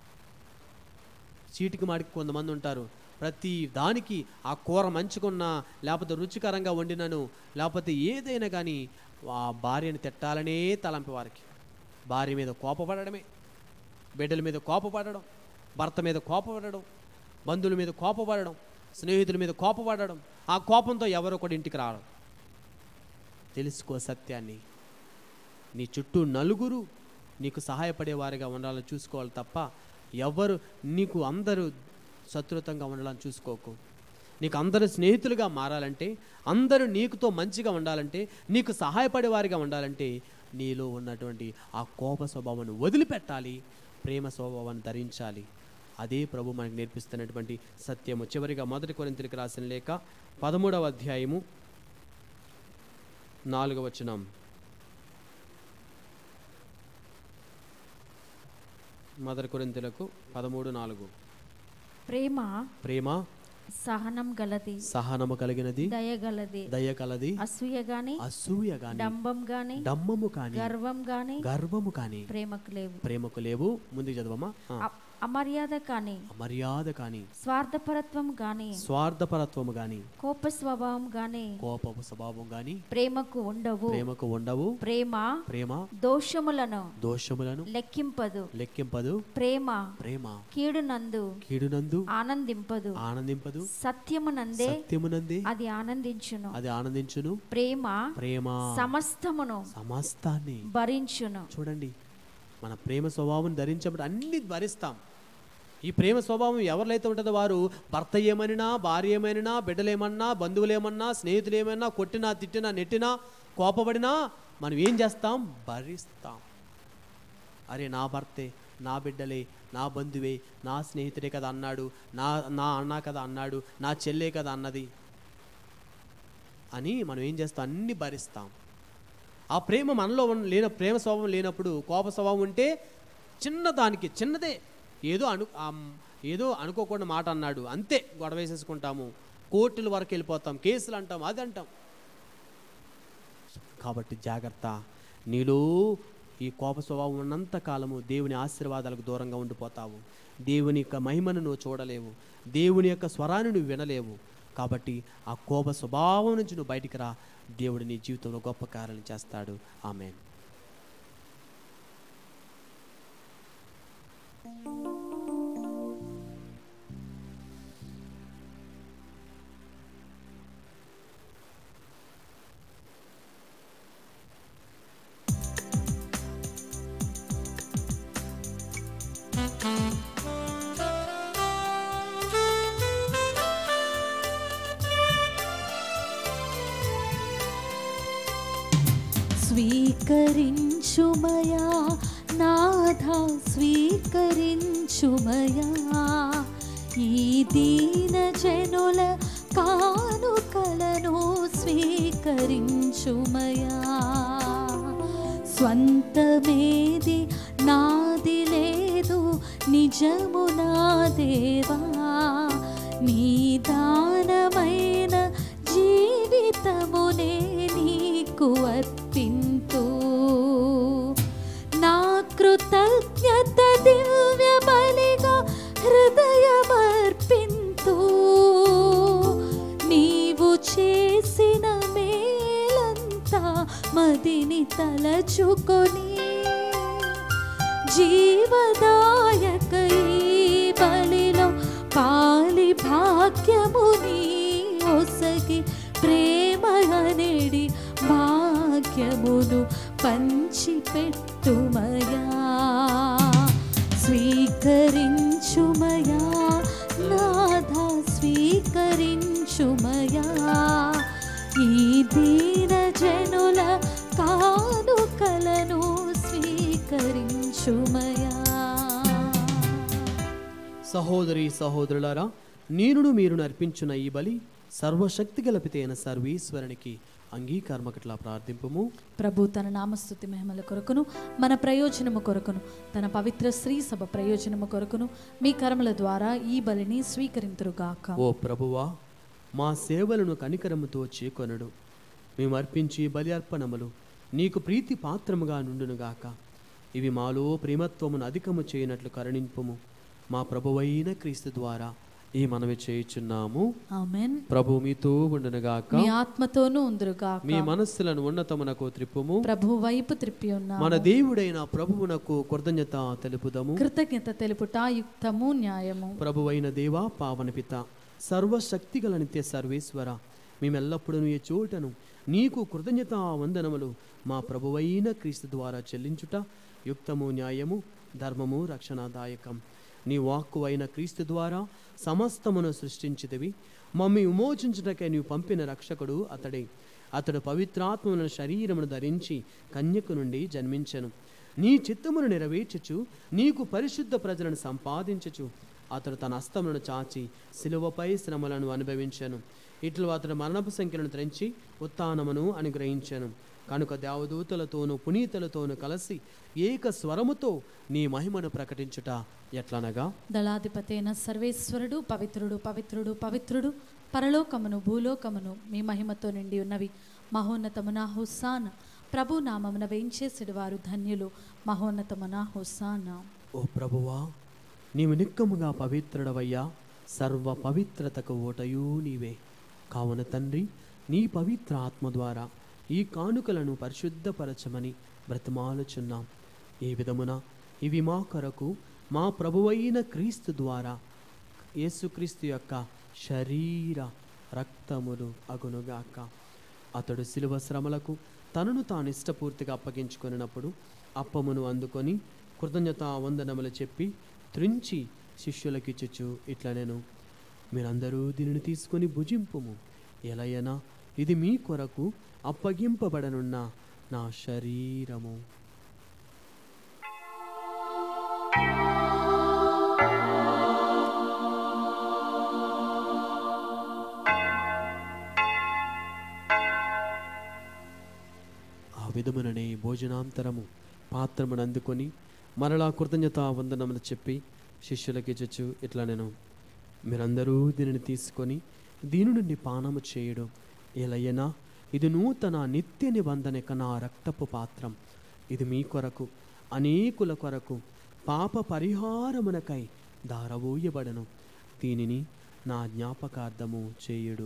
చీటికి మాటికి కొంతమంది ఉంటారు, ప్రతి దానికి ఆ కూర మంచుకున్నా లేకపోతే రుచికరంగా వండినను లేకపోతే ఏదైనా కానీ ఆ భార్యను తిట్టాలనే తలంపి వారికి. భార్య మీద కోపపడడమే, బిడ్డల మీద కోపపడడం, భర్త మీద కోపపడడం, బంధువుల మీద కోపపడడం, స్నేహితుల మీద కోపపడడం. ఆ కోపంతో ఎవరో కూడా ఇంటికి రావడం. తెలుసుకో సత్యాన్ని. నీ చుట్టూ నలుగురు నీకు సహాయపడేవారిగా ఉండాలని చూసుకోవాలి తప్ప ఎవరు నీకు అందరూ శత్రుతంగా ఉండాలని చూసుకోకు. నీకు అందరూ స్నేహితులుగా మారాలంటే, అందరూ నీకుతో మంచిగా ఉండాలంటే, నీకు సహాయపడేవారిగా ఉండాలంటే నీలో ఉన్నటువంటి ఆ కోప స్వభావాన్ని వదిలిపెట్టాలి, ప్రేమ స్వభావాన్ని ధరించాలి. అదే ప్రభు మనకు నేర్పిస్తున్నటువంటి సత్యము. చివరిగా మొదటి కొరింథీయులకు రాసిన లేఖ పదమూడవ అధ్యాయము నాలుగవ వచనం. మొదటి కొరింథీయులకు పదమూడు నాలుగు. ప్రేమ ప్రేమ సహనం గలది, సహనము కలిగినది, దయగలది, దయ కలది, అసూయ గాని అసూయ గాని, డంబం గాని, డమ్మము కాని, గర్వం గాని, గర్వము కాని ప్రేమకు లేవు. ప్రేమకు లేవు. ముందు చదవమా. అ- అమర్యాద కాని, అమర్యాద కాని, స్వార్థపరత్వం గాని, స్వార్థపరత్వము గాని, కోప స్వభావం గాని, కోపపు స్వభావం గాని ప్రేమకు ఉండవు. ప్రేమకు ఉండవు. ప్రేమ ప్రేమ దోషములను దోషములను లెక్కింపదు. లెక్కింపదు. ప్రేమ ప్రేమ కీడునందు కీడునందు ఆనందింపదు. ఆనందింపదు. సత్యమునందే సత్యమునందే అది ఆనందించును. అది ఆనందించును. ప్రేమ ప్రేమ సమస్తమును సమస్తాన్ని భరించును. చూడండి, మన ప్రేమ స్వభావం ధరించబడి అన్ని భరిస్తాం. ఈ ప్రేమ స్వభావం ఎవరిలో అయితే ఉంటుందో వారు భర్త ఏమనినా, భార్య ఏమైనా, బిడ్డలేమన్నా, బంధువులు ఏమన్నా, స్నేహితులు ఏమన్నా, కొట్టినా, తిట్టినా, నెట్టినా, కోపపడినా మనం ఏం చేస్తాం, భరిస్తాం. అరే నా భర్తే, నా బిడ్డలే, నా బంధువే, నా స్నేహితుడే కదా అన్నాడు, నా నా అన్న కదా అన్నాడు, నా చెల్లే కదా అన్నది అని మనం ఏం చేస్తాం, అన్ని భరిస్తాం. ఆ ప్రేమ మనలో ఉన్న లేన ప్రేమ స్వభావం లేనప్పుడు, కోప స్వభావం ఉంటే చిన్నదానికి చిన్నదే ఏదో అను ఏదో అనుకోకుండా మాట అన్నాడు అంతే గొడవ వేసేసుకుంటాము, కోర్టుల వరకు వెళ్ళిపోతాం, కేసులు అంటాం, అది అంటాం. కాబట్టి జాగ్రత్త. నీలో ఈ కోప స్వభావం ఉన్నంత కాలము దేవుని ఆశీర్వాదాలకు దూరంగా ఉండిపోతావు. దేవుని యొక్క మహిమను నువ్వు చూడలేవు, దేవుని యొక్క స్వరాన్ని నువ్వు వినలేవు. కాబట్టి ఆ కోప స్వభావం నుంచి నువ్వు బయటికి రా. దేవుడు నీ జీవితంలో గొప్ప కార్యాలు చేస్తాడు. ఆమేన్. స్వీకరించుమయా నాథా, స్వీకరించుమయా ఈ దీన జనుల కానుకలను స్వీకరించుమయా. స్వంతమేది నాది లేదు, నిజము నా దేవా, నీ దానమైన జీవితమునే నీకు అర్పింతు. నా కృతజ్ఞత దివ్య బలిగా హృదయమర్పింతు. నీవు చేసిన మేలంతా మదిని తలచుకొని, జీవదాయక ఈ బలిలో పాలి భాగ్యముని ఒసగి, ప్రేమ అనేడి భాగ్యమును పంచిపెట్టుమయా. స్వీకరించుమయా నాథ స్వీకరించుమయా, ఈ దీన జనుల కానుకలను స్వీకరించుమయా. సహోదరి సహోదరులారా, నేనును మీరు అర్పించున్న ఈ బలి సర్వశక్తి గలపితైన సర్వేశ్వరునికి అంగీకారమకట్లా ప్రార్థింపుము. ప్రభు తన నామస్తుతి మహిమల కొరకును మన ప్రయోజనము కొరకును తన పవిత్ర స్త్రీ సభ ప్రయోజనము కొరకును మీ కర్మల ద్వారా ఈ బలిని స్వీకరింతురుగాక. ఓ ప్రభువా, మా సేవలను కనికరముతో చేకొనడు. మేము అర్పించి బలి అర్పణములు నీకు ప్రీతి పాత్రముగా నుండునుగాక. ఇవి మాలో ప్రేమత్వమును అధికము చేయనట్లు కరుణింపుము. మా ప్రభువైన క్రీస్తు ద్వారా ఈ మనవి చేయుచున్నాము. ఆమేన్. ప్రభు మీతో ఉండునుగాక, మీ ఆత్మతోనూ ఉందురుగాక. మీ మనస్సులను ఉన్నతమునకు త్రిప్పుము. ప్రభు వైపు త్రిప్పి ఉన్నాము. మన దేవుడైన ప్రభువునకు కృతజ్ఞత తెలుపుదము. కృతజ్ఞత తెలుపుట యుక్తము న్యాయము. ప్రభువైన దేవా, పావన పిత, సర్వశక్తి గల నిత్య సర్వేశ్వర, మేమెల్లప్పుడూ ఈ చోటను నీకు కృతజ్ఞత వందనములు మా ప్రభువైన క్రీస్తు ద్వారా చెల్లించుట యుక్తము న్యాయము ధర్మము రక్షణాదాయకం. నీ వాక్కు అయిన క్రీస్తు ద్వారా సమస్తమును సృష్టించితివి. మమ్మీ విమోచించుటకై నీవు పంపిన రక్షకుడు అతడే. అతడు పవిత్రాత్మను శరీరమును ధరించి కన్యకు నుండి జన్మించెను. నీ చిత్తమును నెరవేర్చుచు నీకు పరిశుద్ధ ప్రజలను సంపాదించుచు అతడు తన హస్తములను చాచి శిలువపై శ్రమలను అనుభవించెను. ఇట్లు అతడు మరణపు సంఖ్యలను త్రెంచి ఉత్థానమును అనుగ్రహించెను. కనుక దేవదూతలతోనూ పునీతులతోనూ కలిసి ఏక స్వరముతో నీ మహిమను ప్రకటించుట ఎట్లనగా, దళాధిపతి అయిన సర్వేశ్వరుడు పవిత్రుడు పవిత్రుడు పవిత్రుడు, పరలోకమును భూలోకమును మీ మహిమతో నిండి ఉన్నవి. మహోన్నతమున హోసాన, ప్రభు నామమున వేంచేసిడి వారు ధన్యులు. మహోన్నతమున హోసాన. ఓ ప్రభువా, నీవు నిక్కముగా పవిత్రుడవయ్యా, సర్వ పవిత్రతకు ఓటయూ నీవే. కావున తండ్రి, నీ పవిత్ర ఆత్మ ద్వారా ఈ కానుకలను పరిశుద్ధపరచమని బ్రతిమాలుచున్నాం. ఈ విధమున ఇవి మా కొరకు మా ప్రభువైన క్రీస్తు ద్వారా యేసుక్రీస్తు యొక్క శరీర రక్తములు అగునుగాక. అతడు శిలువ శ్రమలకు తనను తాను ఇష్టపూర్తిగా అప్పగించుకొనినప్పుడు అప్పమును అందుకొని కృతజ్ఞతా వందనములు చెప్పి త్రించి శిష్యులకిచ్చుచు ఇట్లనెను, మీరందరూ దీనిని తీసుకొని భుజింపుము. ఎలయనా ఇది మీ కొరకు అప్పగింపబడనున్న నా శరీరము. ఆ విధముననే భోజనాంతరము పాత్రమును అందుకొని మరలా కృతజ్ఞతా వందనములు చెప్పి శిష్యులకిచ్చుచు ఇట్లా నేను, మీరందరూ దీనిని తీసుకొని దీని నుండి పానము చేయడం. ఎలయనా ఇది నూతన నిత్య నిబంధనక నా రక్తపు పాత్రం. ఇది మీ కొరకు అనేకుల కొరకు పాప పరిహారమునకై దారవోయబడను. దీనిని నా జ్ఞాపకార్థము చేయుడు.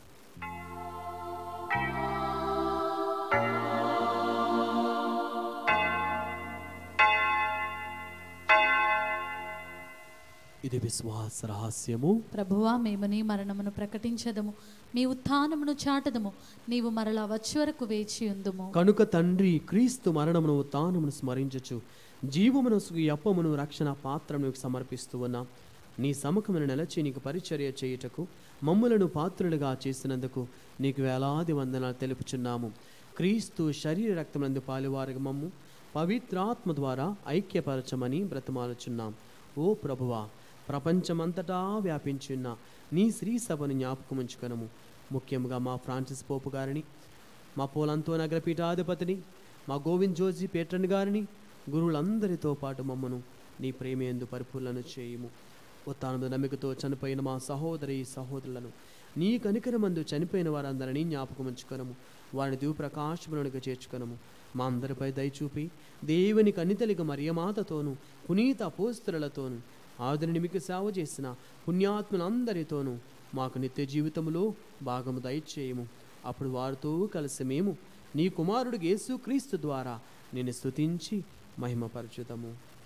ఇది విశ్వాస రహస్యము. ప్రభువా, మేము నీ మరణమును ప్రకటించదము, మీ ఉత్థానమును చాటదము. నీవు మరలా వచ్చే వరకు వేచి ఉందుము. కనుక తండ్రి, క్రీస్తు మరణమును ఉత్థానమును స్మరించుచు జీవమును ఈ అప్పమును రక్షణ పాత్రను సమర్పిస్తూ ఉన్నాం. నీ సముఖమును నిలచి నీకు పరిచర్య చేయుటకు మమ్ములను పాత్రులుగా చేసినందుకు నీకు వేలాది వందనాలు తెలుపుచున్నాము. క్రీస్తు శరీర రక్తములందు పాలువారుగా మమ్ము పవిత్రాత్మ ద్వారా ఐక్యపరచమని బ్రతమాలుచున్నాం. ఓ ప్రభువా, ప్రపంచమంతటా వ్యాపించున్న నీ శ్రీ సభను జ్ఞాపకం ఉంచుకొనము. ముఖ్యంగా మా ఫ్రాన్సిస్ పోపు గారిని, మా పోలంతో నగరపీఠాధిపతిని, మా గోవింద్ జోజీ పేట్రన్ గారిని, గురువులందరితో పాటు మమ్మను నీ ప్రేమయందు పరిపూర్ణను చేయుము. ఉత్థానము నమ్మికతో చనిపోయిన మా సహోదరి సహోదరులను, నీ కనికరమందు చనిపోయిన వారందరినీ జ్ఞాపకం ఉంచుకొనము. వారిని దివ్యప్రకాశములకు చేర్చుకొనము. మా అందరిపై దయచూపి దేవుని కన్నితలిక మరియమాతతోనూ పునీత అపోస్తలులతోనూ ఆదరణ మీకు సేవ చేసిన పుణ్యాత్ములందరితోనూ మాకు నిత్య జీవితంలో భాగము దయచేయము. అప్పుడు వారితో కలిసి మేము నీ కుమారుడు యేసుక్రీస్తు ద్వారా నిన్ను స్తుతించి మహిమపరచుదము.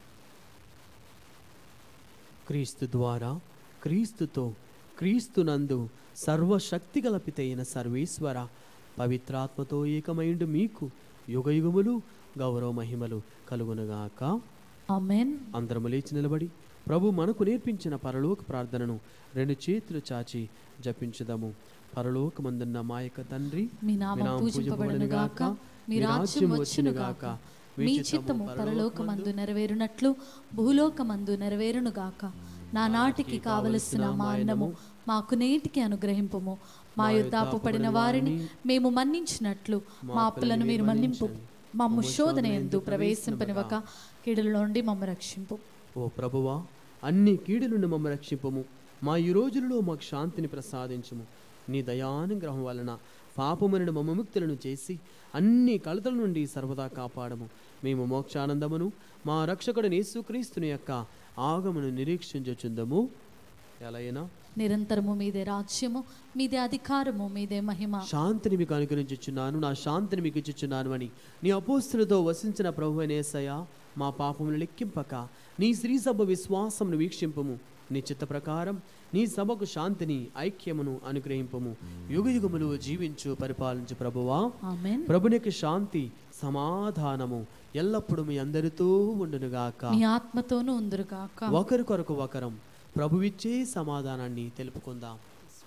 క్రీస్తు ద్వారా, క్రీస్తుతో, క్రీస్తునందు సర్వశక్తి గల పితైన సర్వేశ్వర, పవిత్రాత్మతో ఏకమైండు మీకు యుగయుగములు గౌరవ మహిమలు కలుగునుగాక. ఆమేన్. అందరము లేచి నిలబడి ప్రభు మనకు నేర్పించిన పరలోక ప్రార్థనను రెండు చేతులు చాచి జపించుదాము. పరలోకమందున్న మా యొక్క తండ్రి, మీ నామం పూజింపబడును గాక, మీ రాజ్యం వచ్చును గాక, మీ చిత్తము పరలోకమందు నెరవేరునట్లు భూలోకమందు నెరవేరును గాక. నా నాటికి కావలసిన మా అన్నము మాకు నేటికి అనుగ్రహింపుము. మా యొద్ద అప్పుపడిన వారిని మేము మన్నించినట్లు మా అప్పులను మీరు మన్నింపు. మమ్ము శోధన యందు ప్రవేశింపనివ్వక కీడుల నుండి మమ్ము రక్షింపు. ఓ ప్రభువా, అన్ని కీడుల నుండి మమ్ము రక్షింపుము. మా ఈ రోజులలో మాకు శాంతిని ప్రసాదించుము. నీ దయానుగ్రహం వలన పాపములను మమ్మ ముక్తులను చేసి అన్ని కలతల నుండి సర్వదా కాపాడము. మేము మోక్షానందమును మా రక్షకుడు యేసుక్రీస్తుని యొక్క ఆగమను నిరీక్షించుచుందము. ఎలైనా నిరంతరము మీదే రాజ్యము, మీదే అధికారము, మీదే మహిమ. శాంతిని మీకు అనుగ్రహించుచున్నాను, నా శాంతిని మీకు ఇచ్చుచున్నాను అని నీ అపోస్తులతో వసించిన ప్రభువైన యేసయ్య, మా పాపమును లెక్కింపక నీ శ్రీ సభ విశ్వాసమును వీక్షింపము. నీ చిత్త ప్రకారం నీ సభకు శాంతిని ఐక్యమును అనుగ్రహింపము. యుగ యుగములు జీవించు పరిపాలించు ప్రభువా. ఆమేన్. ప్రభునికి శాంతి సమాధానము ఎల్లప్పుడూ మీ అందరితో ఉండునుగాక, మీ ఆత్మతోనూ ఉందురుగాక. ఒకరికొరకు ఒకరం ప్రభువిచ్చే సమాధానాన్ని తెలుపుకుందాం.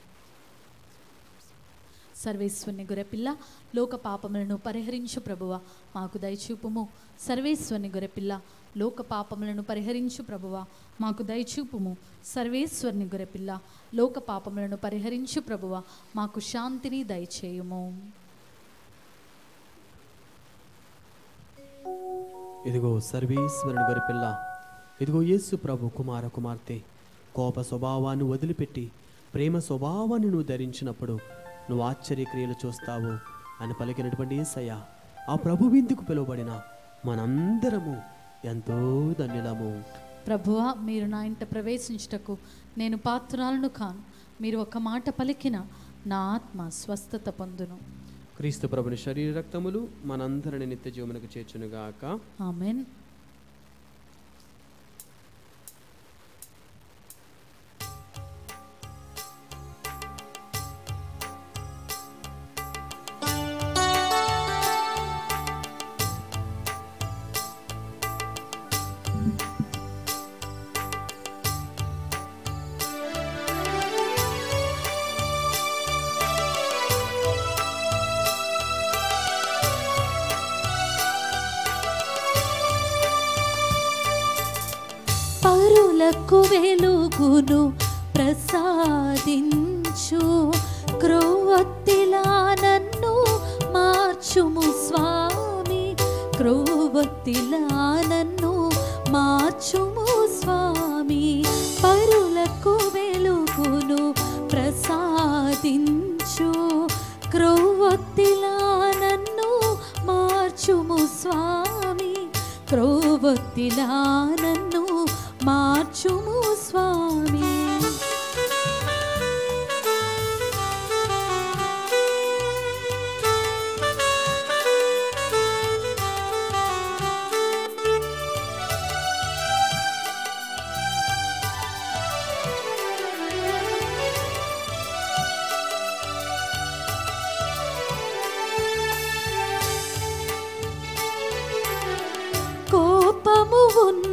సర్వేశ్వరుని గొర్రెపిల్ల, లోక పాపములను పరిహరించు ప్రభువ మాకు దయచూపుము. సర్వేశ్వరుని గొర్రెపిల్ల, లోక పాపములను పరిహరించు ప్రభువ మాకు దయచూపుము. సర్వేశ్వరుని గొర్రెపిల్ల, లోక పాపములను పరిహరించు ప్రభువ మాకు శాంతిని దయచేయుము. ఇదిగో సర్వేశ్వరుని గొర్రెపిల్ల, ఇదిగో యేసు ప్రభు కుమార కుమార్తె. కోప స్వభావాన్ని వదిలిపెట్టి ప్రేమ స్వభావాన్ని నువ్వు ధరించినప్పుడు నువ్వు ఆశ్చర్యక్రియలు చూస్తావు అని పలికినటువంటి యేసయ్య, ఆ ప్రభు విందుకు పిలువబడిన మనందరము ఎంతో ధన్యులము. ప్రభువా, మీరు నా ఇంట ప్రవేశించుటకు నేను పాత్రురాలను కాను. మీరు ఒక మాట పలికిన నా ఆత్మ స్వస్థత పొందును. క్రీస్తు ప్రభుని శరీర రక్తములు మనందరిని నిత్య జీవమునకు చేర్చునుగాక. ఆమేన్. పరులకు వెలుగును ప్రసాదించు, క్రొవ్వొత్తిలా నన్ను మార్చుము స్వామి. క్రొవ్వొత్తిలా నన్ను మార్చుము స్వామి. పరులకు వెలుగును ప్రసాదించు, క్రొవ్వొత్తిలా నన్ను మార్చుము స్వామి. క్రొవ్వొత్తిలా నన్ను మార్చుము స్వామి. కోపము ఉన్న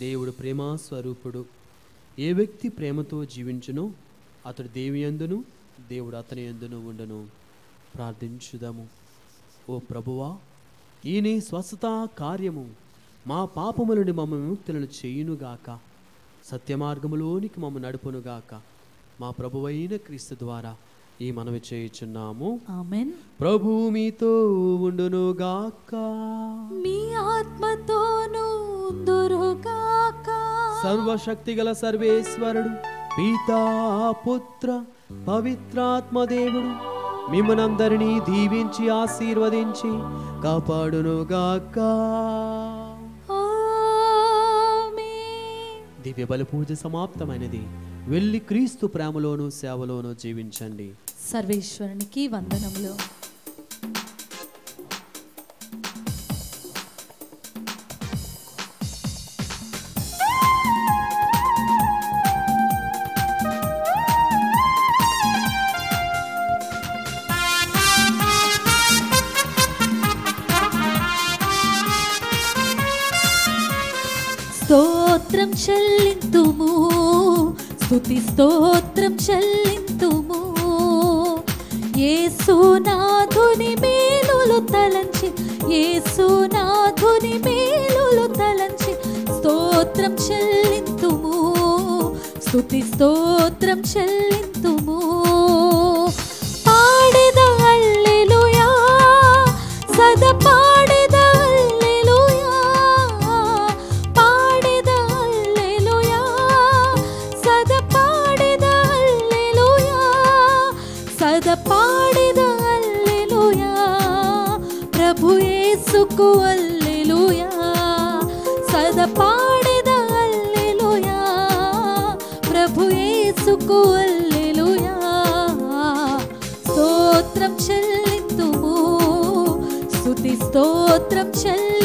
దేవుడు ప్రేమ స్వరూపుడు. ఏ వ్యక్తి ప్రేమతో జీవించునో అతడు దేవి యందును, దేవుడు అతని యందును ఉండును. ప్రార్థించుదాము. ఓ ప్రభువా, ఈ నీ స్వస్థత కార్యము మా పాపముల నుండి మమ్మల్ని ముక్తులను చేయునుగాక, సత్య మార్గములోనికి మమ్మల్ని నడుపునుగాక. మా ప్రభువైన క్రీస్తు ద్వారా ఈ మనవి చేయుచున్నాము. ఆమేన్. ప్రభు మీతో ఉండునుగాక, మీ ఆత్మతోనూ ఉందురుగాక. సర్వశక్తి గల సర్వేశ్వరుడు పితా పుత్ర పవిత్రాత్మదేవుడు మిమ్మనందరినీ దీవించి ఆశీర్వదించి కాపాడునుగాక. ఆమేన్. దివ్య బలి పూజ సమాప్తమైనది. వెళ్ళి క్రీస్తు ప్రేమలోను సేవలోను జీవించండి. సర్వేశ్వరునికి వందనములు. స్తోత్రం చెల్లింతుము, స్తుతి స్తోత్రం చెల్లింతుము. యేసునాథుని మేలులు తలంచి, యేసునాథుని మేలులు తలంచి స్తోత్రం చెల్లింతుము, స్తుతి స్తోత్రం చెల్లింతుము. పాడెద హల్లెలూయా, సదా పాడెద హల్లెలూయా, పాడెద హల్లెలూయా, సదా పాడెద హల్లెలూయా, సదా పాడెద హల్లెలూయా. ప్రభు యేసుకు హల్లెలూయా, సదా పాడెద హల్లెలూయా, ప్రభు యేసుకు హల్లెలూయా. స్తోత్రం చెల్లింతుము, స్తుతి స్తోత్రం చెల్లి